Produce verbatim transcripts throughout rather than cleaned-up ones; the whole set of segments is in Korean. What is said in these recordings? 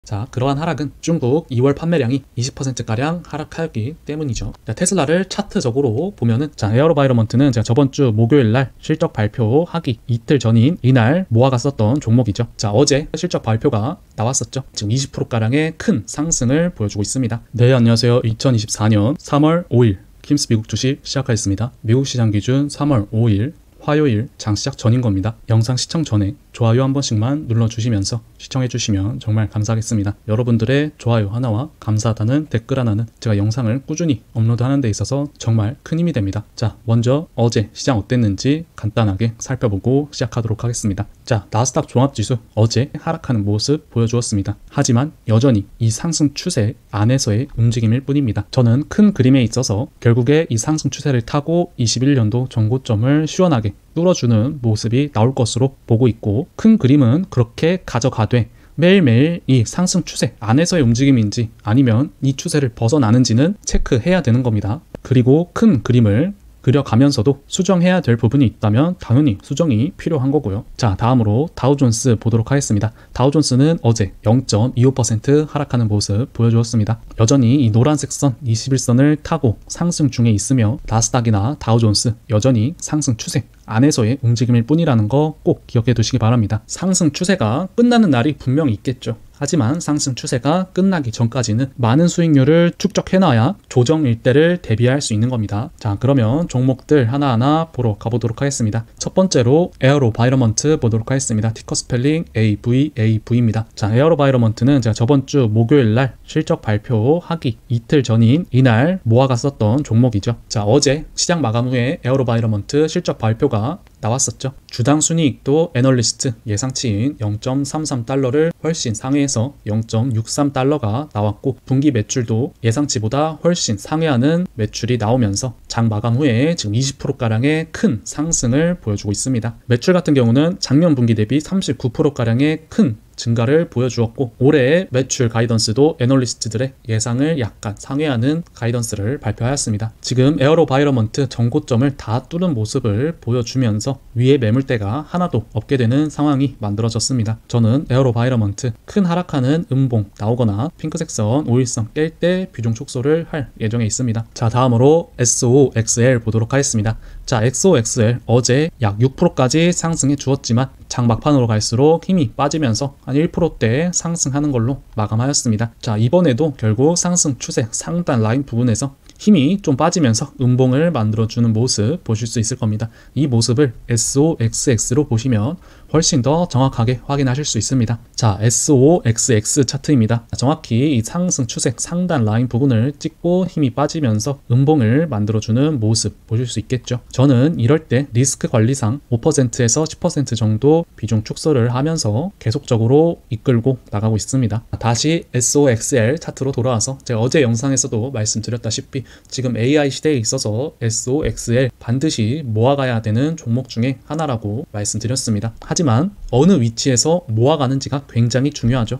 자, 그러한 하락은 중국 이월 판매량이 이십 퍼센트가량 하락하였기 때문이죠. 자, 테슬라를 차트적으로 보면은, 자, 에어로바이러먼트는 제가 저번 주 목요일 날 실적 발표하기 이틀 전인 이날 모아갔었던 종목이죠. 자, 어제 실적 발표가 나왔었죠. 지금 이십 퍼센트가량의 큰 상승을 보여주고 있습니다. 네, 안녕하세요. 이천이십사년 삼월 오일 킴스 미국 주식 시작하겠습니다. 미국 시장 기준 삼월 오일 화요일 장 시작 전인 겁니다. 영상 시청 전에 좋아요 한 번씩만 눌러주시면서 시청해주시면 정말 감사하겠습니다. 여러분들의 좋아요 하나와 감사하다는 댓글 하나는 제가 영상을 꾸준히 업로드하는 데 있어서 정말 큰 힘이 됩니다. 자, 먼저 어제 시장 어땠는지 간단하게 살펴보고 시작하도록 하겠습니다. 자, 나스닥 종합지수 어제 하락하는 모습 보여주었습니다. 하지만 여전히 이 상승 추세 안에서의 움직임일 뿐입니다. 저는 큰 그림에 있어서 결국에 이 상승 추세를 타고 이십일년도 전고점을 시원하게 뚫어주는 모습이 나올 것으로 보고 있고, 큰 그림은 그렇게 가져가되 매일매일 이 상승 추세 안에서의 움직임인지 아니면 이 추세를 벗어나는지는 체크해야 되는 겁니다. 그리고 큰 그림을 그려가면서도 수정해야 될 부분이 있다면 당연히 수정이 필요한 거고요. 자, 다음으로 다우존스 보도록 하겠습니다. 다우존스는 어제 영 점 이오 퍼센트 하락하는 모습 보여주었습니다. 여전히 이 노란색 선 이십일선을 타고 상승 중에 있으며 나스닥이나 다우존스 여전히 상승 추세 안에서의 움직임일 뿐이라는 거 꼭 기억해 두시기 바랍니다. 상승 추세가 끝나는 날이 분명히 있겠죠. 하지만 상승 추세가 끝나기 전까지는 많은 수익률을 축적해놔야 조정 일대를 대비할 수 있는 겁니다. 자, 그러면 종목들 하나하나 보러 가보도록 하겠습니다. 첫 번째로 에어로바이러먼트 보도록 하겠습니다. 티커 스펠링 에이브이에이브이입니다. 자, 에어로바이러먼트는 제가 저번 주 목요일 날 실적 발표하기 이틀 전인 이날 모아갔었던 종목이죠. 자, 어제 시장 마감 후에 에어로바이러먼트 실적 발표가 나왔었죠. 주당 순이익도 애널리스트 예상치인 영 점 삼삼 달러를 훨씬 상회해서 영 점 육삼 달러가 나왔고, 분기 매출도 예상치보다 훨씬 상회하는 매출이 나오면서 장 마감 후에 지금 이십 퍼센트가량의 큰 상승을 보여주고 있습니다. 매출 같은 경우는 작년 분기 대비 삼십구 퍼센트가량의 큰 증가를 보여주었고, 올해의 매출 가이던스도 애널리스트들의 예상을 약간 상회하는 가이던스를 발표하였습니다. 지금 에어로바이러먼트 전고점을 다 뚫은 모습을 보여주면서 위에 매물대가 하나도 없게 되는 상황이 만들어졌습니다. 저는 에어로바이러먼트 큰 하락하는 음봉 나오거나 핑크색 선 오일선 깰 때 비중 축소를 할 예정에 있습니다. 자, 다음으로 에스오엑스엘 보도록 하겠습니다. 자, 엑스오엑스엘 어제 약 육 퍼센트까지 상승해 주었지만 장 막판으로 갈수록 힘이 빠지면서 한 일 퍼센트대 상승하는 걸로 마감하였습니다. 자, 이번에도 결국 상승 추세 상단 라인 부분에서 힘이 좀 빠지면서 음봉을 만들어주는 모습 보실 수 있을 겁니다. 이 모습을 에스오엑스엑스로 보시면 훨씬 더 정확하게 확인하실 수 있습니다. 자, 에스오엑스엑스 차트입니다. 정확히 이 상승 추세 상단 라인 부분을 찍고 힘이 빠지면서 음봉을 만들어주는 모습 보실 수 있겠죠. 저는 이럴 때 리스크 관리상 오 퍼센트에서 십 퍼센트 정도 비중 축소를 하면서 계속적으로 이끌고 나가고 있습니다. 다시 에스오엑스엘 차트로 돌아와서 제가 어제 영상에서도 말씀드렸다시피 지금 에이아이 시대에 있어서 에스오엑스엘 반드시 모아가야 되는 종목 중에 하나라고 말씀드렸습니다. 하지만 어느 위치에서 모아가는지가 굉장히 중요하죠.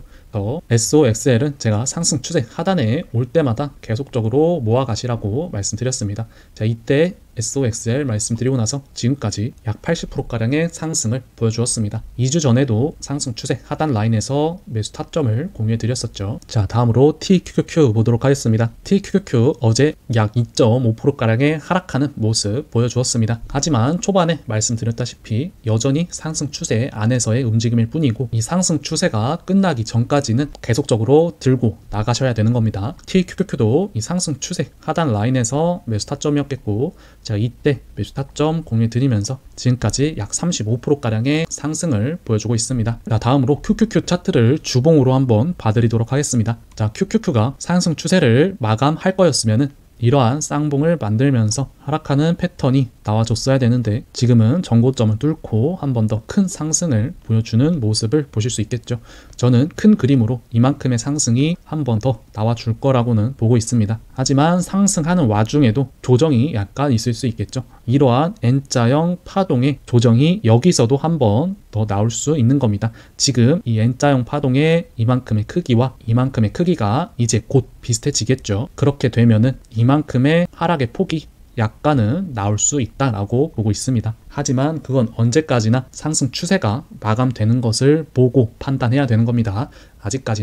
에스오엑스엘은 제가 상승 추세 하단에 올 때마다 계속적으로 모아가시라고 말씀드렸습니다. 자, 이때 에스오엑스엘 말씀드리고 나서 지금까지 약 팔십 퍼센트가량의 상승을 보여주었습니다. 이 주 전에도 상승 추세 하단 라인에서 매수 타점을 공유해 드렸었죠. 자, 다음으로 티큐큐큐 보도록 하겠습니다. 티큐큐큐 어제 약 이 점 오 퍼센트가량의 하락하는 모습 보여주었습니다. 하지만 초반에 말씀드렸다시피 여전히 상승 추세 안에서의 움직임일 뿐이고, 이 상승 추세가 끝나기 전까지는 계속적으로 들고 나가셔야 되는 겁니다. 티큐큐큐도 이 상승 추세 하단 라인에서 매수 타점이었겠고, 자, 이때 매수 타점 공유해 드리면서 지금까지 약 삼십오 퍼센트가량의 상승을 보여주고 있습니다. 자, 다음으로 큐큐큐 차트를 주봉으로 한번 봐드리도록 하겠습니다. 자, 큐큐큐가 상승 추세를 마감할 거였으면은 이러한 쌍봉을 만들면서 하락하는 패턴이 나와줬어야 되는데, 지금은 전고점을 뚫고 한 번 더 큰 상승을 보여주는 모습을 보실 수 있겠죠. 저는 큰 그림으로 이만큼의 상승이 한 번 더 나와줄 거라고는 보고 있습니다. 하지만 상승하는 와중에도 조정이 약간 있을 수 있겠죠. 이러한 N자형 파동의 조정이 여기서도 한 번 더 나올 수 있는 겁니다. 지금 이 N자형 파동의 이만큼의 크기와 이만큼의 크기가 이제 곧 비슷해지겠죠. 그렇게 되면은 이만큼의 하락의 폭이 약간은 나올 수 있다라고 보고 있습니다. 하지만 그건 언제까지나 상승 추세가 마감되는 것을 보고 판단해야 되는 겁니다. 아직까지는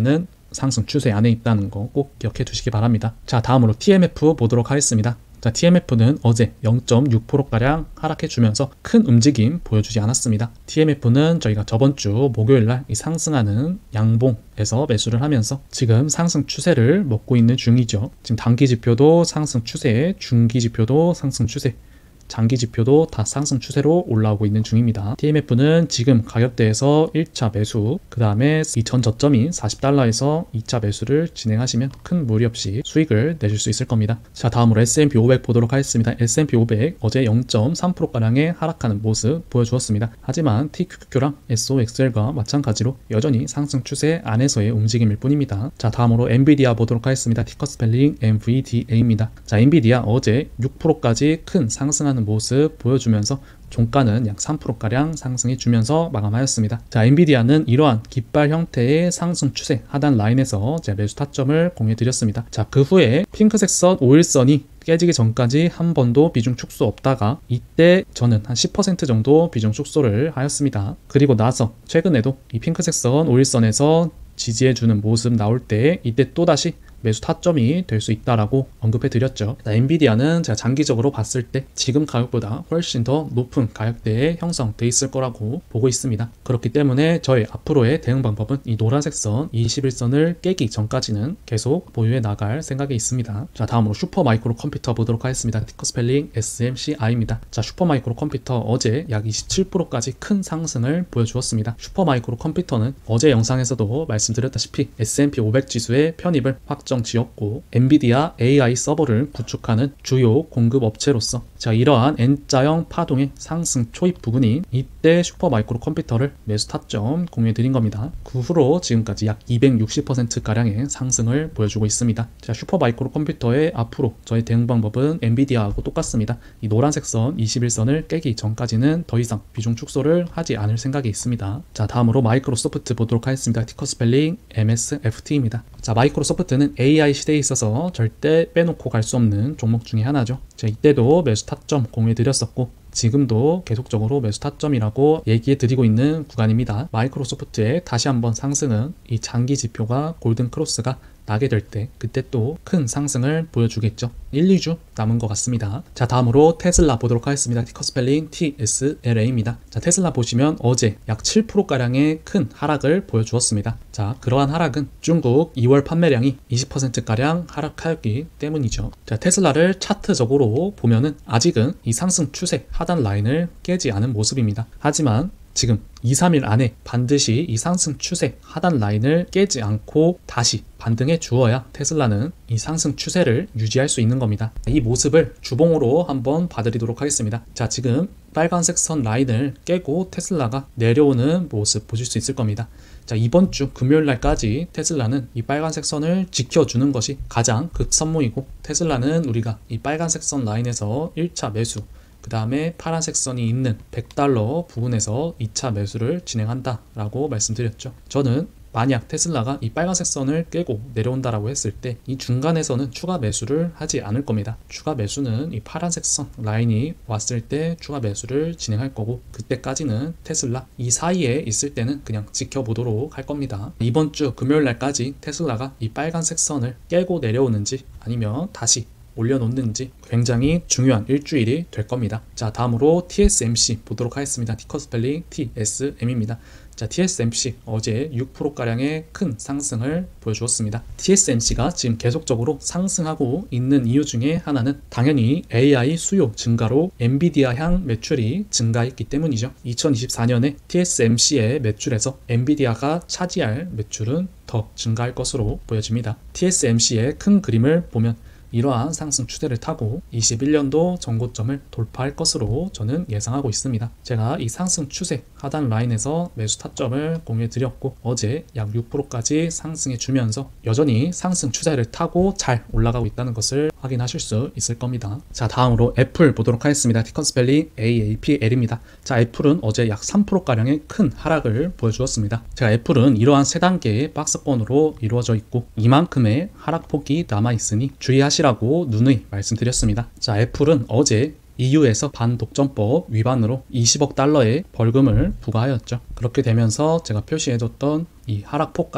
상승 추세 안에 있다는 거 꼭 기억해 두시기 바랍니다. 자, 다음으로 티엠에프 보도록 하겠습니다. 자, 티엠에프는 어제 영 점 육 퍼센트가량 하락해주면서 큰 움직임 보여주지 않았습니다. 티엠에프는 저희가 저번 주 목요일날 이 상승하는 양봉에서 매수를 하면서 지금 상승 추세를 먹고 있는 중이죠. 지금 단기 지표도 상승 추세, 중기 지표도 상승 추세, 장기 지표도 다 상승 추세로 올라오고 있는 중입니다. 티엠에프는 지금 가격대에서 일 차 매수, 그 다음에 이전 저점인 사십 달러에서 이 차 매수를 진행하시면 큰 무리 없이 수익을 내실 수 있을 겁니다. 자, 다음으로 에스앤피 오백 보도록 하겠습니다. 에스앤피 오백 어제 영 점 삼 퍼센트가량의 하락하는 모습 보여주었습니다. 하지만 티큐큐큐랑 에스오엑스엘과 마찬가지로 여전히 상승 추세 안에서의 움직임일 뿐입니다. 자, 다음으로 엔비디아 보도록 하겠습니다. 티커 스펠링 엠브이디에이입니다. 자, 엔비디아 어제 육 퍼센트까지 큰 상승하는 모습 보여주면서 종가는 약 삼 퍼센트가량 상승해주면서 마감하였습니다. 자, 엔비디아는 이러한 깃발 형태의 상승 추세 하단 라인에서 제 매수 타점을 공유해드렸습니다. 자, 그 후에 핑크색 선 오 일선이 깨지기 전까지 한 번도 비중 축소 없다가 이때 저는 한 십 퍼센트 정도 비중 축소를 하였습니다. 그리고 나서 최근에도 이 핑크색 선 오 일선에서 지지해주는 모습 나올 때 이때 또다시 매수 타점이 될 수 있다라고 언급해 드렸죠. 엔비디아는 제가 장기적으로 봤을 때 지금 가격보다 훨씬 더 높은 가격대에 형성돼 있을 거라고 보고 있습니다. 그렇기 때문에 저의 앞으로의 대응 방법은 이 노란색 선 이십일 선을 깨기 전까지는 계속 보유해 나갈 생각이 있습니다. 자, 다음으로 슈퍼마이크로 컴퓨터 보도록 하겠습니다. 티커 스펠링 에스엠씨아이입니다. 자, 슈퍼마이크로 컴퓨터 어제 약 이십칠 퍼센트까지 큰 상승을 보여주었습니다. 슈퍼마이크로 컴퓨터는 어제 영상에서도 말씀드렸다시피 에스앤피 오백 지수의 편입을 확 지었고 엔비디아 에이아이 서버를 구축하는 주요 공급 업체로서 자, 이러한 N자형 파동의 상승 초입 부근인 이때 슈퍼마이크로 컴퓨터를 매수 타점 공유해 드린 겁니다. 그 후로 지금까지 약 이백육십 퍼센트가량의 상승을 보여주고 있습니다. 자, 슈퍼마이크로 컴퓨터의 앞으로 저의 대응 방법은 엔비디아하고 똑같습니다. 이 노란색 선 이십일 선을 깨기 전까지는 더 이상 비중 축소를 하지 않을 생각이 있습니다. 자, 다음으로 마이크로소프트 보도록 하겠습니다. 티커 스펠링 엠에스에프티입니다. 자, 마이크로소프트는 에이아이 시대에 있어서 절대 빼놓고 갈 수 없는 종목 중에 하나죠. 자, 이때도 매수 타점 공유해 드렸었고 지금도 계속적으로 매수 타점이라고 얘기해 드리고 있는 구간입니다. 마이크로소프트의 다시 한번 상승은 이 장기 지표가 골든 크로스가 나게 될 때 그때 또 큰 상승을 보여주겠죠. 일, 이 주 남은 것 같습니다. 자, 다음으로 테슬라 보도록 하겠습니다. 티커 스펠링 티에스엘에이입니다. 자, 테슬라 보시면 어제 약 칠 퍼센트가량의 큰 하락을 보여주었습니다. 자, 그러한 하락은 중국 이월 판매량이 이십 퍼센트가량 하락하였기 때문이죠. 자, 테슬라를 차트적으로 보면은 아직은 이 상승 추세 하단 라인을 깨지 않은 모습입니다. 하지만 지금 이, 삼 일 안에 반드시 이 상승 추세 하단 라인을 깨지 않고 다시 반등해 주어야 테슬라는 이 상승 추세를 유지할 수 있는 겁니다. 이 모습을 주봉으로 한번 봐드리도록 하겠습니다. 자, 지금 빨간색 선 라인을 깨고 테슬라가 내려오는 모습 보실 수 있을 겁니다. 자, 이번 주 금요일 날까지 테슬라는 이 빨간색 선을 지켜주는 것이 가장 급선무이고 테슬라는 우리가 이 빨간색 선 라인에서 일 차 매수, 그 다음에 파란색 선이 있는 백 달러 부분에서 이 차 매수를 진행한다 라고 말씀드렸죠. 저는 만약 테슬라가 이 빨간색 선을 깨고 내려온다라고 했을 때 이 중간에서는 추가 매수를 하지 않을 겁니다. 추가 매수는 이 파란색 선 라인이 왔을 때 추가 매수를 진행할 거고 그때까지는 테슬라 이 사이에 있을 때는 그냥 지켜보도록 할 겁니다. 이번 주 금요일 날까지 테슬라가 이 빨간색 선을 깨고 내려오는지 아니면 다시 올려놓는지 굉장히 중요한 일주일이 될 겁니다. 자, 다음으로 티에스엠씨 보도록 하겠습니다. 티커 스펠링 티에스엠입니다. 자, 티에스엠씨 어제 육 퍼센트가량의 큰 상승을 보여주었습니다. 티에스엠씨가 지금 계속적으로 상승하고 있는 이유 중에 하나는 당연히 에이아이 수요 증가로 엔비디아 향 매출이 증가했기 때문이죠. 이천이십사 년에 티에스엠씨의 매출에서 엔비디아가 차지할 매출은 더 증가할 것으로 보여집니다. 티에스엠씨의 큰 그림을 보면 이러한 상승 추세를 타고 이십일 년도 전고점을 돌파할 것으로 저는 예상하고 있습니다. 제가 이 상승 추세 하단 라인에서 매수 타점을 공유해 드렸고 어제 약 육 퍼센트까지 상승해 주면서 여전히 상승 추세를 타고 잘 올라가고 있다는 것을 확인하실 수 있을 겁니다. 자, 다음으로 애플 보도록 하겠습니다. 티커 스펠링 에이에이피엘입니다. 자, 애플은 어제 약 삼 퍼센트가량의 큰 하락을 보여주었습니다. 제가 애플은 이러한 세 단계의 박스권으로 이루어져 있고 이만큼의 하락폭이 남아있으니 주의하시라고 누누이 말씀드렸습니다. 자, 애플은 어제 이유에서 반독점법 위반으로 이십억 달러의 벌금을 부과하였죠. 그렇게 되면서 제가 표시해줬던 이 하락폭까지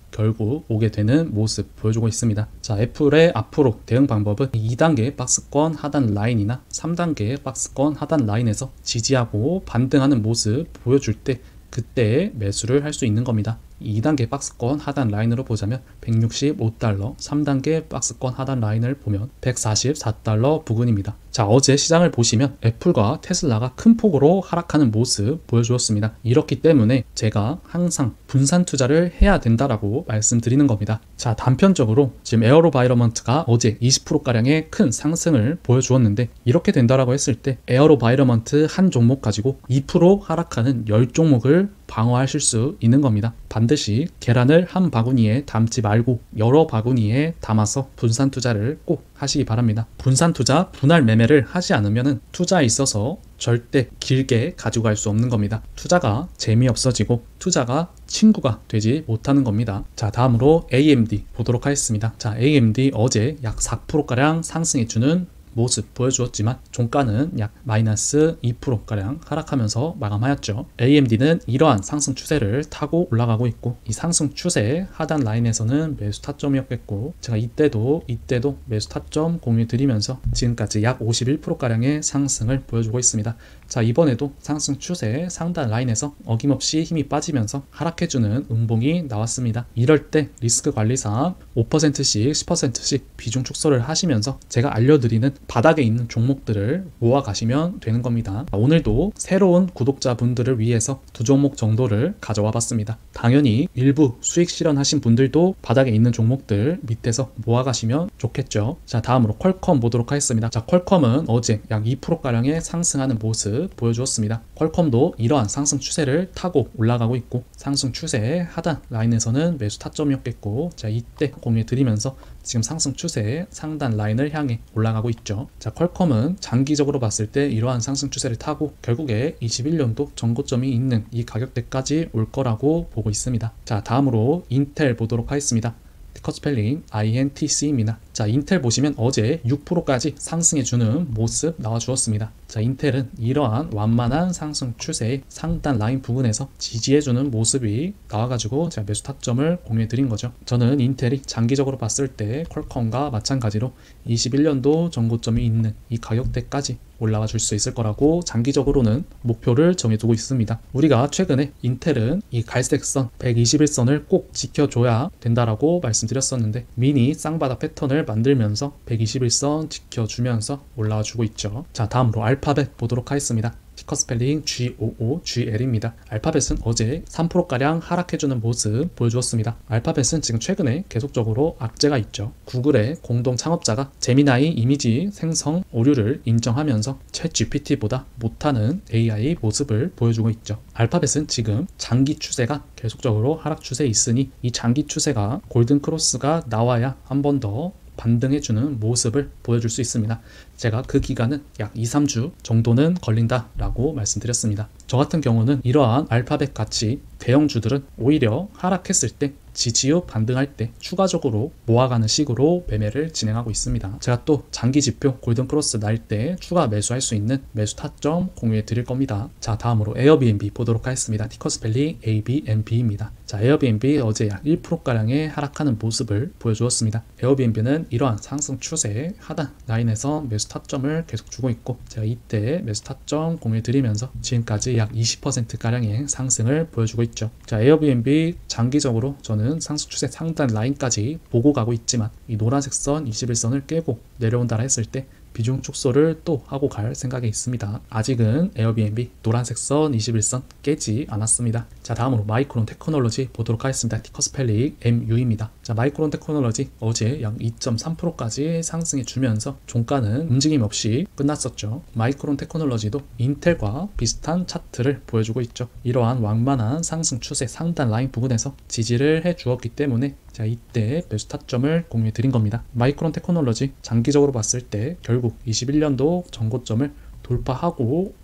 결국 오게 되는 모습 보여주고 있습니다. 자, 애플의 앞으로 대응 방법은 이 단계 박스권 하단 라인이나 삼 단계 박스권 하단 라인에서 지지하고 반등하는 모습 보여줄 때 그때 매수를 할 수 있는 겁니다. 이 단계 박스권 하단 라인으로 보자면 백육십오 달러, 삼 단계 박스권 하단 라인을 보면 백사십사 달러 부근입니다. 자, 어제 시장을 보시면 애플과 테슬라가 큰 폭으로 하락하는 모습 보여주었습니다. 이렇기 때문에 제가 항상 분산 투자를 해야 된다라고 말씀드리는 겁니다. 자, 단편적으로 지금 에어로바이러먼트가 어제 이십 퍼센트가량의 큰 상승을 보여주었는데 이렇게 된다라고 했을 때 에어로바이러먼트 한 종목 가지고 이 퍼센트 하락하는 십 종목을 방어하실 수 있는 겁니다. 반드시 계란을 한 바구니에 담지 말고 여러 바구니에 담아서 분산 투자를 꼭 하시기 바랍니다. 분산 투자, 분할 매매를 하지 않으면 투자에 있어서 절대 길게 가지고 갈 수 없는 겁니다. 투자가 재미없어지고 투자가 친구가 되지 못하는 겁니다. 자, 다음으로 에이엠디 보도록 하겠습니다. 자, 에이엠디 어제 약 사 퍼센트가량 상승해주는 모습 보여주었지만 종가는 약 마이너스 이 퍼센트가량 하락하면서 마감하였죠. 에이엠디는 이러한 상승 추세를 타고 올라가고 있고 이 상승 추세 하단 라인에서는 매수 타점이었겠고 제가 이때도 이때도 매수 타점 공유해 드리면서 지금까지 약 오십일 퍼센트가량의 상승을 보여주고 있습니다. 자, 이번에도 상승 추세 상단 라인에서 어김없이 힘이 빠지면서 하락해주는 음봉이 나왔습니다. 이럴 때 리스크 관리상 오 퍼센트씩 십 퍼센트씩 비중 축소를 하시면서 제가 알려드리는 바닥에 있는 종목들을 모아 가시면 되는 겁니다. 오늘도 새로운 구독자분들을 위해서 두 종목 정도를 가져와 봤습니다. 당연히 일부 수익 실현하신 분들도 바닥에 있는 종목들 밑에서 모아 가시면 좋겠죠. 자, 다음으로 퀄컴 보도록 하겠습니다. 자, 퀄컴은 어제 약 이 퍼센트가량의 상승하는 모습 보여주었습니다. 퀄컴도 이러한 상승 추세를 타고 올라가고 있고 상승 추세 하단 라인에서는 매수 타점이었겠고 자, 이때 공유해 드리면서 지금 상승 추세 상단 라인을 향해 올라가고 있죠. 자, 퀄컴은 장기적으로 봤을 때 이러한 상승 추세를 타고 결국에 이십일 년도 전고점이 있는 이 가격대까지 올 거라고 보고 있습니다. 자, 다음으로 인텔 보도록 하겠습니다. 티커 스펠링 아이엔티씨입니다. 자, 인텔 보시면 어제 육 퍼센트까지 상승해주는 모습 나와주었습니다. 자, 인텔은 이러한 완만한 상승 추세의 상단 라인 부근에서 지지해주는 모습이 나와가지고 제가 매수 타점을 공유해드린 거죠. 저는 인텔이 장기적으로 봤을 때 퀄컴과 마찬가지로 이십일 년도 전고점이 있는 이 가격대까지 올라와 줄 수 있을 거라고 장기적으로는 목표를 정해두고 있습니다. 우리가 최근에 인텔은 이 갈색선 백이십일 선을 꼭 지켜줘야 된다라고 말씀드렸었는데 미니 쌍바닥 패턴을 만들면서 백이십일 선 지켜주면서 올라와 주고 있죠. 자, 다음으로 알파벳 보도록 하겠습니다. 티커 스펠링 지오오지엘입니다. 알파벳은 어제 삼 퍼센트가량 하락해주는 모습 보여주었습니다. 알파벳은 지금 최근에 계속적으로 악재가 있죠. 구글의 공동 창업자가 제미나이 이미지 생성 오류를 인정하면서 챗 지피티보다 못하는 에이아이 모습을 보여주고 있죠. 알파벳은 지금 장기 추세가 계속적으로 하락 추세에 있으니 이 장기 추세가 골든 크로스가 나와야 한 번 더 반등해주는 모습을 보여줄 수 있습니다. 제가 그 기간은 약 이, 삼 주 정도는 걸린다라고 말씀드렸습니다. 저 같은 경우는 이러한 알파벳 같이 대형주들은 오히려 하락했을 때 지지 후 반등할 때 추가적으로 모아가는 식으로 매매를 진행하고 있습니다. 제가 또 장기 지표 골든 크로스 날 때 추가 매수할 수 있는 매수 타점 공유해 드릴 겁니다. 자, 다음으로 에어비앤비 보도록 하겠습니다. 티커 스펠링 에이비앤비입니다. 자, 에어비앤비 어제 약 일 퍼센트가량의 하락하는 모습을 보여주었습니다. 에어비앤비는 이러한 상승 추세 하단 라인에서 매수 타점을 계속 주고 있고 제가 이때 매수 타점 공유해 드리면서 지금까지 약 이십 퍼센트가량의 상승을 보여주고 있죠. 자, 에어비앤비 장기적으로 저는 상승 추세 상단 라인까지 보고 가고 있지만 이 노란색 선 이십일 선을 깨고 내려온다라 했을 때 비중 축소를 또 하고 갈 생각이 있습니다. 아직은 에어비앤비 노란색 선 이십일 선 깨지 않았습니다. 자, 다음으로 마이크론 테크놀로지 보도록 하겠습니다. 티커 스펠링 엠유입니다. 자, 마이크론 테크놀로지 어제 약 이 점 삼 퍼센트까지 상승해 주면서 종가는 움직임 없이 끝났었죠. 마이크론 테크놀로지도 인텔과 비슷한 차트를 보여주고 있죠. 이러한 완만한 상승 추세 상단 라인 부분에서 지지를 해 주었기 때문에 자, 이때 매수 타점을 공유해 드린 겁니다. 마이크론 테크놀로지 장기적으로 봤을 때 결국 이십일 년도 전고점을 돌파하고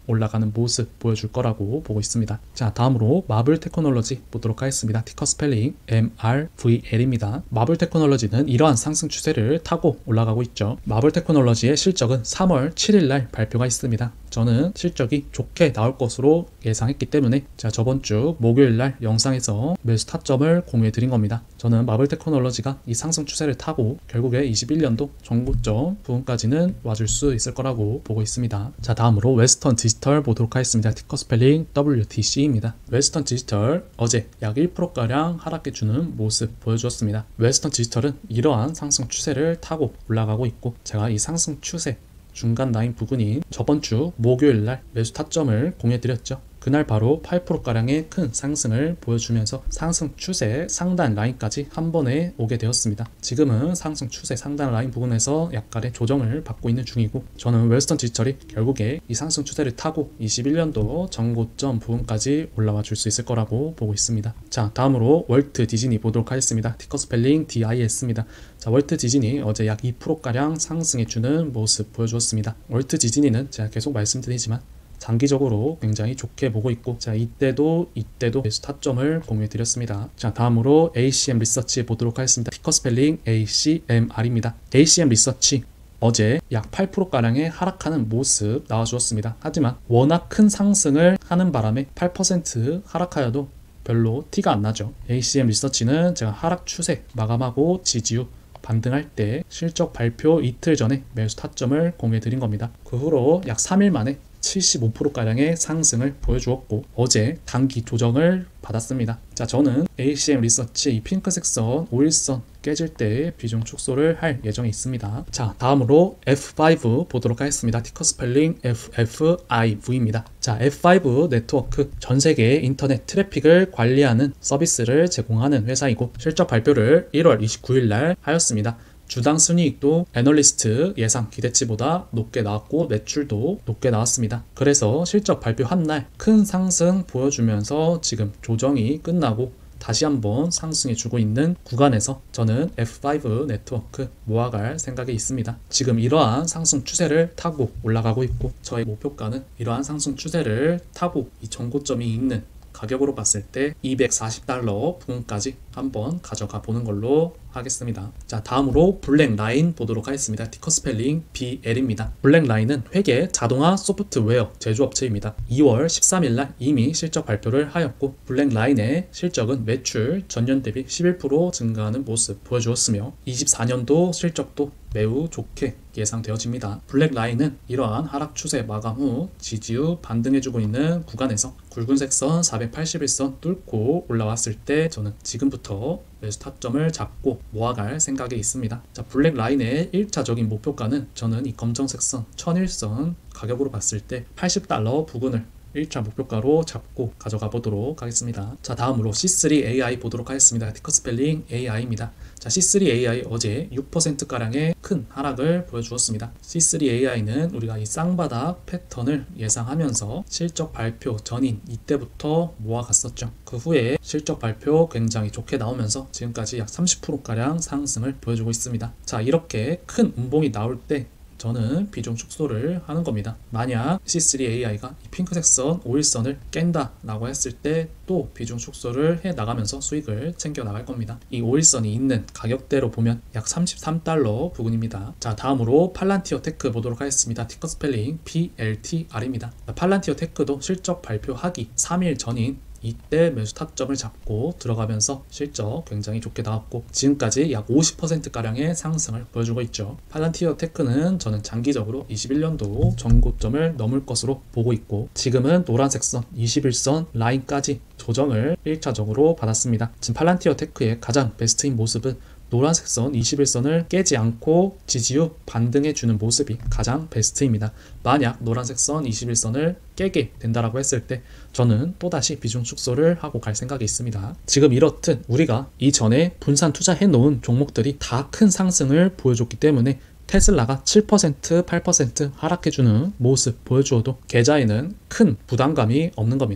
올라가는 모습 보여줄 거라고 보고 있습니다. 자, 다음으로 마블 테크놀로지 보도록 하겠습니다. 티커 스펠링 엠 알 브이 엘입니다. 마블 테크놀로지는 이러한 상승 추세를 타고 올라가고 있죠. 마블 테크놀로지의 실적은 삼월 칠일날 발표가 있습니다. 저는 실적이 좋게 나올 것으로 예상했기 때문에 제가 저번 주 목요일날 영상에서 매수 타점을 공유해 드린 겁니다. 저는 마블 테크놀로지가 이 상승 추세를 타고 결국에 이십일년도 전고점 부분까지는 와줄 수 있을 거라고 보고 있습니다. 자, 다음으로 웨스턴 디지털 보도록 하겠습니다. 티커 스펠링 더블유 티 씨입니다. 웨스턴 디지털 어제 약 일 퍼센트가량 하락해주는 모습 보여주었습니다. 웨스턴 디지털은 이러한 상승 추세를 타고 올라가고 있고, 제가 이 상승 추세 중간 라인 부근인 저번주 목요일날 매수 타점을 공유해드렸죠. 그날 바로 팔 퍼센트가량의 큰 상승을 보여주면서 상승 추세 상단 라인까지 한 번에 오게 되었습니다. 지금은 상승 추세 상단 라인 부분에서 약간의 조정을 받고 있는 중이고, 저는 웨스턴 디지털이 결국에 이 상승 추세를 타고 이십일년도 전고점 부분까지 올라와 줄 수 있을 거라고 보고 있습니다. 자, 다음으로 월트 디즈니 보도록 하겠습니다. 티커 스펠링 디 아이 에스입니다. 자, 월트 디즈니 어제 약 이 퍼센트가량 상승해주는 모습 보여주었습니다. 월트 디즈니는 제가 계속 말씀드리지만 장기적으로 굉장히 좋게 보고 있고, 자, 이때도 이때도 매수 타점을 공유해 드렸습니다. 자, 다음으로 에이씨엠 리서치 보도록 하겠습니다. 티커 스펠링 에이 씨 엠 알입니다. 에이씨엠 리서치 어제 약 팔 퍼센트가량의 하락하는 모습 나와주었습니다. 하지만 워낙 큰 상승을 하는 바람에 팔 퍼센트 하락하여도 별로 티가 안 나죠. 에이씨엠 리서치는 제가 하락 추세 마감하고 지지후 반등할 때 실적 발표 이틀 전에 매수 타점을 공유해 드린 겁니다. 그 후로 약 삼 일 만에 칠십오 퍼센트가량의 상승을 보여주었고, 어제 단기 조정을 받았습니다. 자, 저는 에이씨엠 리서치 이 핑크색 선 오 일선 깨질 때 비중 축소를 할 예정이 있습니다. 자, 다음으로 에프 파이브 보도록 하겠습니다. 티커 스펠링 에프 에프 아이 브이입니다. 자, 에프 파이브 네트워크 전 세계 인터넷 트래픽을 관리하는 서비스를 제공하는 회사이고, 실적 발표를 일월 이십구일날 하였습니다. 주당 순이익도 애널리스트 예상 기대치보다 높게 나왔고 매출도 높게 나왔습니다. 그래서 실적 발표 한날 큰 상승 보여주면서 지금 조정이 끝나고 다시 한번 상승해주고 있는 구간에서 저는 에프 파이브 네트워크 모아갈 생각이 있습니다. 지금 이러한 상승 추세를 타고 올라가고 있고, 저의 목표가는 이러한 상승 추세를 타고 이 전고점이 있는 가격으로 봤을 때 이백사십 달러 부근까지 한번 가져가 보는 걸로 하겠습니다. 자, 다음으로 블랙라인 보도록 하겠습니다. 티커 스펠링 비 엘입니다. 블랙라인은 회계 자동화 소프트웨어 제조업체입니다. 이월 십삼일날 이미 실적 발표를 하였고, 블랙라인의 실적은 매출 전년 대비 십일 퍼센트 증가하는 모습 보여주었으며 이십사년도 실적도 매우 좋게 예상되어집니다. 블랙라인은 이러한 하락 추세 마감 후 지지후 반등해주고 있는 구간에서 굵은색 선 사백팔십일선 뚫고 올라왔을 때 저는 지금부터 매수 타점을 잡고 모아갈 생각이 있습니다. 자, 블랙라인의 일차적인 목표가는 저는 이 검정색 선 천일선 가격으로 봤을 때 팔십 달러 부근을 일차 목표가로 잡고 가져가 보도록 하겠습니다. 자, 다음으로 씨 쓰리 에이 아이 보도록 하겠습니다. 티커 스펠링 에이 아이입니다. 자, 씨 쓰리 에이 아이 어제 육 퍼센트가량의 큰 하락을 보여주었습니다. 씨 쓰리 에이 아이는 우리가 이 쌍바닥 패턴을 예상하면서 실적 발표 전인 이때부터 모아갔었죠. 그 후에 실적 발표 굉장히 좋게 나오면서 지금까지 약 삼십 퍼센트가량 상승을 보여주고 있습니다. 자, 이렇게 큰 음봉이 나올 때 저는 비중 축소를 하는 겁니다. 만약 씨 쓰리 에이 아이가 이 핑크색 선 오 일선을 깬다 라고 했을 때 또 비중 축소를 해 나가면서 수익을 챙겨 나갈 겁니다. 이 오 일선이 있는 가격대로 보면 약 삼십삼 달러 부근입니다. 자, 다음으로 팔란티어 테크 보도록 하겠습니다. 티커 스펠링 피 엘 티 알입니다. 팔란티어 테크도 실적 발표하기 삼 일 전인 이때 매수 타점을 잡고 들어가면서 실적 굉장히 좋게 나왔고, 지금까지 약 오십 퍼센트가량의 상승을 보여주고 있죠. 팔란티어 테크는 저는 장기적으로 이십일년도 전고점을 넘을 것으로 보고 있고, 지금은 노란색 선 이십일선 라인까지 조정을 일차적으로 받았습니다. 지금 팔란티어 테크의 가장 베스트인 모습은 노란색 선 이십일선을 깨지 않고 지지후 반등해주는 모습이 가장 베스트입니다. 만약 노란색 선 이십일선을 깨게 된다라고 했을 때 저는 또다시 비중 축소를 하고 갈 생각이 있습니다. 지금 이렇듯 우리가 이전에 분산 투자해 놓은 종목들이 다 큰 상승을 보여줬기 때문에 테슬라가 칠 퍼센트, 팔 퍼센트 하락해주는 모습 보여주어도 계좌에는 큰 부담감이 없는 겁니다.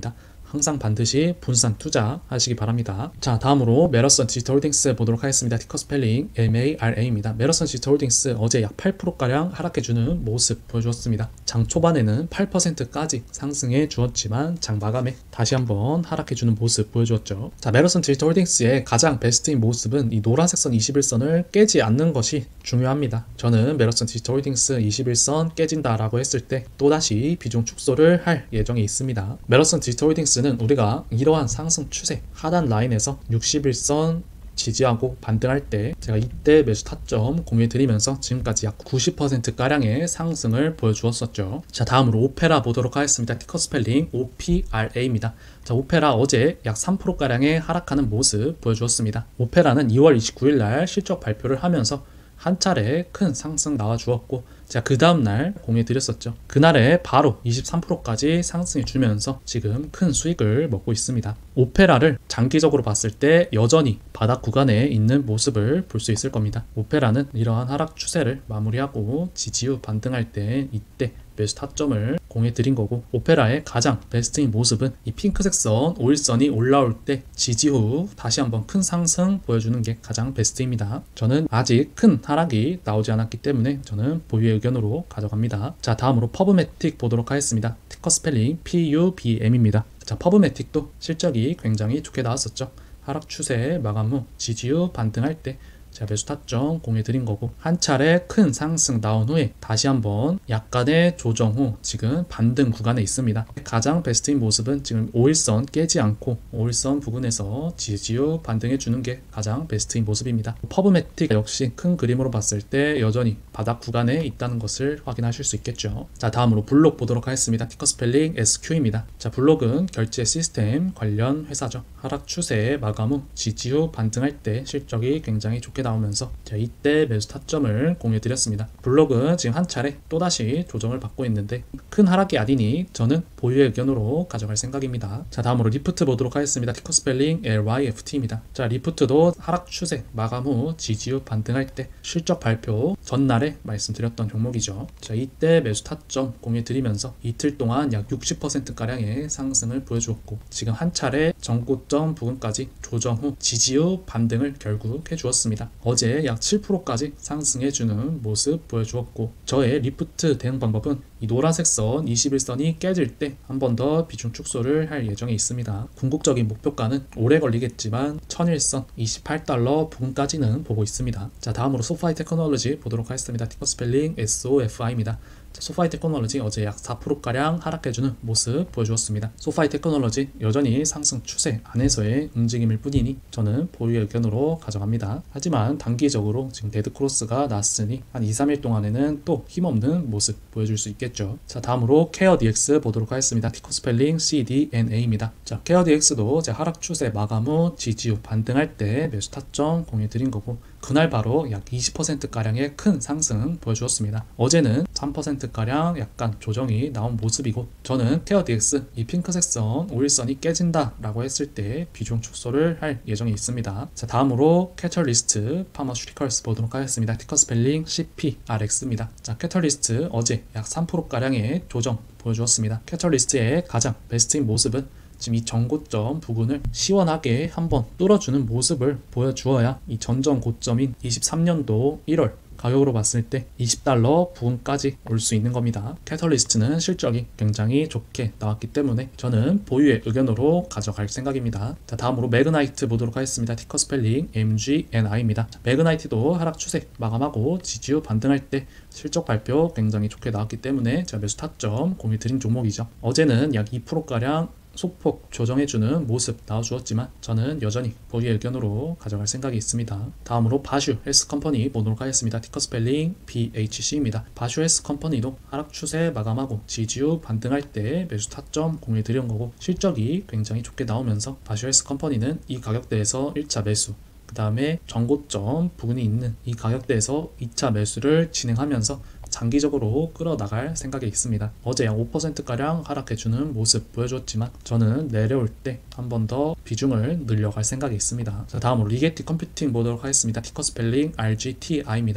항상 반드시 분산 투자 하시기 바랍니다. 자, 다음으로 메러슨 디지털홀딩스 보도록 하겠습니다. 티커 스펠링 엠 에이 알 에이입니다. 메러슨 디지털홀딩스 어제 약 팔 퍼센트가량 하락해주는 모습 보여주었습니다. 장 초반에는 팔 퍼센트까지 상승해 주었지만 장 마감에 다시 한번 하락해주는 모습 보여주었죠. 자, 메러슨 디지털홀딩스의 가장 베스트인 모습은 이 노란색 선 이십일 선을 깨지 않는 것이 중요합니다. 저는 메러슨 디지털홀딩스 이십일 선 깨진다 라고 했을 때 또다시 비중 축소를 할 예정이 있습니다. 메러슨 디지털홀딩스는 우리가 이러한 상승 추세 하단 라인에서 육십일 선 지지하고 반등할 때 제가 이때 매수 타점 공유해 드리면서 지금까지 약 구십 퍼센트가량의 상승을 보여주었었죠. 자, 다음으로 오페라 보도록 하겠습니다. 티커 스펠링 오 피 알 에이입니다. 자, 오페라 어제 약 삼 퍼센트가량의 하락하는 모습 보여주었습니다. 오페라는 이월 이십구일 날 실적 발표를 하면서 한 차례 큰 상승 나와 주었고 제가 그 다음날 공유해 드렸었죠. 그날에 바로 이십삼 퍼센트까지 상승해 주면서 지금 큰 수익을 먹고 있습니다. 오페라를 장기적으로 봤을 때 여전히 바닥 구간에 있는 모습을 볼 수 있을 겁니다. 오페라는 이러한 하락 추세를 마무리하고 지지 후 반등할 때 이때 매수 타점을 공유해 드린 거고, 오페라의 가장 베스트인 모습은 이 핑크색 선 오 일선이 올라올 때 지지 후 다시 한번 큰 상승 보여주는 게 가장 베스트입니다. 저는 아직 큰 하락이 나오지 않았기 때문에 저는 보유의 의견으로 가져갑니다. 자, 다음으로 퍼브매틱 보도록 하겠습니다. 티커 스펠링 피 유 비 엠입니다. 자, 퍼브매틱도 실적이 굉장히 좋게 나왔었죠. 하락 추세 마감 후 지지 후 반등할 때 제가 매수 타점 공유해 드린 거고, 한 차례 큰 상승 나온 후에 다시 한번 약간의 조정 후 지금 반등 구간에 있습니다. 가장 베스트인 모습은 지금 오 일선 깨지 않고 오 일선 부근에서 지지 후 반등해 주는 게 가장 베스트인 모습입니다. 퍼브매틱 역시 큰 그림으로 봤을 때 여전히 바닥 구간에 있다는 것을 확인하실 수 있겠죠. 자, 다음으로 블록 보도록 하겠습니다. 티커 스펠링 에스 큐입니다. 자, 블록은 결제 시스템 관련 회사죠. 하락 추세 마감 후 지지 후 반등할 때 실적이 굉장히 좋게 나오면서 제가 이때 매수 타점을 공유해 드렸습니다. 블록은 지금 한 차례 또다시 조정을 받고 있는데 큰 하락이 아니니 저는 보유의 의견으로 가져갈 생각입니다. 자, 다음으로 리프트 보도록 하겠습니다. 티커 스펠링 엘 와이 에프 티입니다. 자, 리프트도 하락 추세 마감 후 지지 후 반등할 때 실적 발표 전날에 말씀드렸던 종목이죠. 자, 이때 매수 타점 공유해 드리면서 이틀 동안 약 육십 퍼센트가량의 상승을 보여주었고, 지금 한 차례 전고점 부근까지 조정 후 지지 후 반등을 결국 해주었습니다. 어제 약 칠 퍼센트까지 상승해주는 모습 보여주었고, 저의 리프트 대응 방법은 이 노란색 선 이십일 선이 깨질 때 한 번 더 비중 축소를 할 예정에 있습니다. 궁극적인 목표가는 오래 걸리겠지만 천일 선 이십팔 달러 부근까지는 보고 있습니다. 자, 다음으로 소파이 테크놀로지 보도록 하겠습니다. 티커 스펠링 에스 오 에프 아이입니다. 소파이 테크놀로지 어제 약 사 퍼센트가량 하락해주는 모습 보여주었습니다. 소파이 테크놀로지 여전히 상승 추세 안에서의 움직임일 뿐이니 저는 보유의 의견으로 가져갑니다. 하지만 단기적으로 지금 데드크로스가 났으니 한 이, 삼 일 동안에는 또 힘없는 모습 보여줄 수 있겠죠. 자, 다음으로 케어디엑스 보도록 하겠습니다. 티커 스펠링 씨 디 엔 에이입니다. 자, 케어디엑스도 제 하락 추세 마감 후 지지 후 반등할 때 매수 타점 공유해 드린 거고, 그날 바로 약 이십 퍼센트가량의 큰 상승 보여주었습니다. 어제는 삼 퍼센트가량 약간 조정이 나온 모습이고, 저는 케어디엑스 이 핑크색 선 오 일선이 깨진다 라고 했을 때 비중 축소를 할 예정이 있습니다. 자, 다음으로 캐털리스트 파머슈티컬스 보도록 하겠습니다. 티커 스펠링 씨 피 알 엑스입니다. 자, 캐털리스트 어제 약 삼 퍼센트가량의 조정 보여주었습니다. 캐털리스트의 가장 베스트인 모습은 지금 이 전고점 부근을 시원하게 한번 뚫어주는 모습을 보여주어야 이 전전 고점인 이십삼 년도 일월 가격으로 봤을 때 이십 달러 부근까지 올 수 있는 겁니다. 캐털리스트는 실적이 굉장히 좋게 나왔기 때문에 저는 보유의 의견으로 가져갈 생각입니다. 자, 다음으로 매그나이트 보도록 하겠습니다. 티커 스펠링 엠 지 엔 아이입니다. 자, 매그나이트도 하락 추세 마감하고 지지 후 반등할 때 실적 발표 굉장히 좋게 나왔기 때문에 제가 매수 타점 공유 드린 종목이죠. 어제는 약 이 퍼센트가량 소폭 조정해주는 모습 나와주었지만 저는 여전히 보유의 의견으로 가져갈 생각이 있습니다. 다음으로 바슈 헬스컴퍼니 보도록 하겠습니다. 티커 스펠링 비 에이치 씨입니다. 바슈 헬스컴퍼니도 하락 추세 마감하고 지지 후 반등할 때 매수 타점 공유해 드린 거고, 실적이 굉장히 좋게 나오면서 바슈 헬스컴퍼니는 이 가격대에서 일 차 매수, 그 다음에 전고점 부근이 있는 이 가격대에서 이 차 매수를 진행하면서 장기적으로 끌어나갈 생각이 있습니다. 어제 약 오 퍼센트가량 하락해주는 모습 보여줬지만 저는 내려올 때 한 번 더 비중을 늘려갈 생각이 있습니다. 자, 다음으로 리게티 컴퓨팅 보도록 하겠습니다. 티커 스펠링 알 지 티 아이입니다.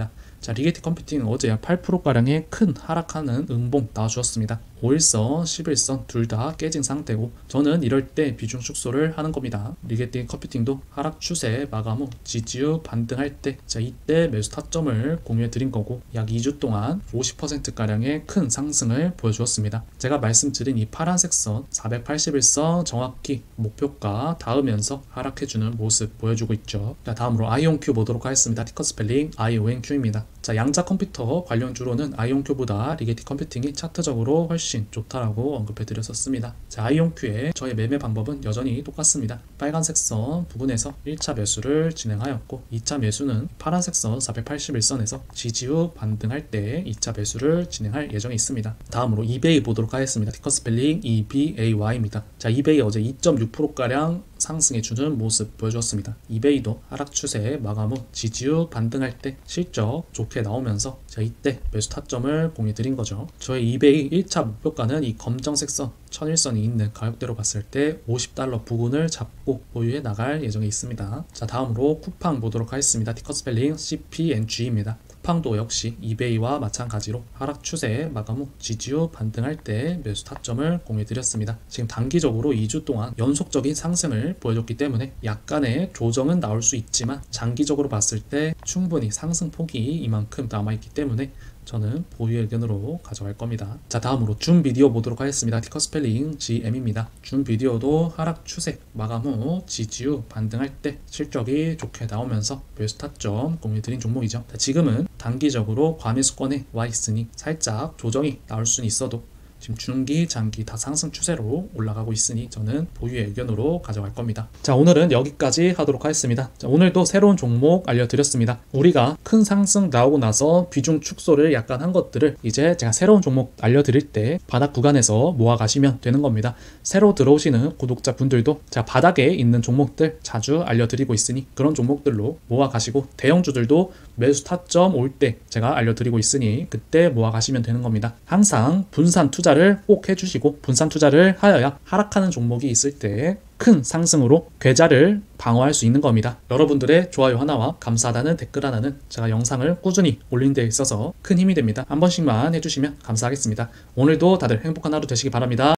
자, 리게티 컴퓨팅 어제 약 팔 퍼센트가량의 큰 하락하는 음봉 나와주었습니다. 오일선, 십일선 둘 다 깨진 상태고 저는 이럴 때 비중 축소를 하는 겁니다. 리게티 컴퓨팅도 하락 추세 마감 후 지지 후 반등할 때 자, 이때 매수 타점을 공유해 드린 거고 약 이 주 동안 오십 퍼센트가량의 큰 상승을 보여주었습니다. 제가 말씀드린 이 파란색 선 사백팔십일 선 정확히 목표가 닿으면서 하락해주는 모습 보여주고 있죠. 자, 다음으로 아이온큐 보도록 하겠습니다. 티커 스펠링 아이오엔큐입니다. 자, 양자 컴퓨터 관련주로는 아이온큐보다 리게티 컴퓨팅이 차트적으로 훨씬 좋다라고 언급해 드렸었습니다. 자, 아이온큐의 저의 매매 방법은 여전히 똑같습니다. 빨간색 선 부근에서 일 차 매수를 진행하였고 이 차 매수는 파란색 선 사백팔십일 선에서 지지 후 반등할 때 이 차 매수를 진행할 예정이 있습니다. 다음으로 이베이 보도록 하겠습니다. 티커 스펠링 이비에이와이입니다. 자, 이베이 어제 이 점 육 퍼센트가량 상승해주는 모습 보여주었습니다. 이베이도 하락 추세 마감 후 지지 후 반등할 때 실적 좋게 나오면서 자, 이때 매수 타점을 공유 드린 거죠. 저의 이베이 일 차 목표가는 이 검정색 선 천일 선이 있는 가격대로 봤을 때 오십 달러 부근을 잡고 보유해 나갈 예정이 있습니다. 자, 다음으로 쿠팡 보도록 하겠습니다. 티커 스펠링 씨피엔지입니다. 쿠팡도 역시 이베이와 마찬가지로 하락 추세 마감 후 지지 후 반등할 때 매수 타점을 공유해 드렸습니다. 지금 단기적으로 이 주 동안 연속적인 상승을 보여줬기 때문에 약간의 조정은 나올 수 있지만 장기적으로 봤을 때 충분히 상승폭이 이만큼 남아있기 때문에 저는 보유 의견으로 가져갈 겁니다. 자, 다음으로 줌 비디오 보도록 하겠습니다. 티커 스펠링 지엠입니다. 줌 비디오도 하락 추세 마감 후 지지 후 반등할 때 실적이 좋게 나오면서 매수 타점 공유드린 종목이죠. 자, 지금은 단기적으로 과매수권에 와 있으니 살짝 조정이 나올 수는 있어도 지금 중기, 장기 다 상승 추세로 올라가고 있으니 저는 보유의 의견으로 가져갈 겁니다. 자, 오늘은 여기까지 하도록 하겠습니다. 자, 오늘도 새로운 종목 알려드렸습니다. 우리가 큰 상승 나오고 나서 비중 축소를 약간 한 것들을 이제 제가 새로운 종목 알려드릴 때 바닥 구간에서 모아 가시면 되는 겁니다. 새로 들어오시는 구독자분들도 제가 바닥에 있는 종목들 자주 알려드리고 있으니 그런 종목들로 모아 가시고 대형주들도 매수 타점 올 때 제가 알려드리고 있으니 그때 모아 가시면 되는 겁니다. 항상 분산 투자 꼭 해주시고 분산 투자를 하여야 하락하는 종목이 있을 때 큰 상승으로 계좌를 방어할 수 있는 겁니다. 여러분들의 좋아요 하나와 감사하다는 댓글 하나는 제가 영상을 꾸준히 올린 데 있어서 큰 힘이 됩니다. 한 번씩만 해주시면 감사하겠습니다. 오늘도 다들 행복한 하루 되시기 바랍니다.